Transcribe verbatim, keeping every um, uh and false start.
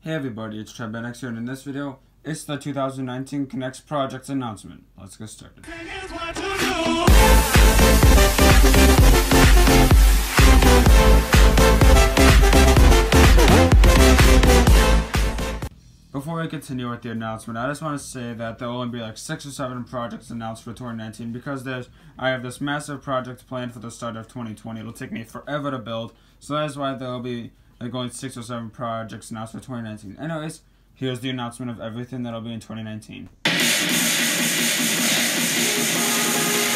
Hey everybody, it's Trebenex here, and in this video, it's the two thousand nineteen Connects Projects announcement. Let's get started. Before we continue with the announcement, I just want to say that there will only be like six or seven projects announced for twenty nineteen because there's I have this massive project planned for the start of twenty twenty. It'll take me forever to build, so that's why there will be like going six or seven projects announced for twenty nineteen. Anyways, here's the announcement of everything that'll be in twenty nineteen.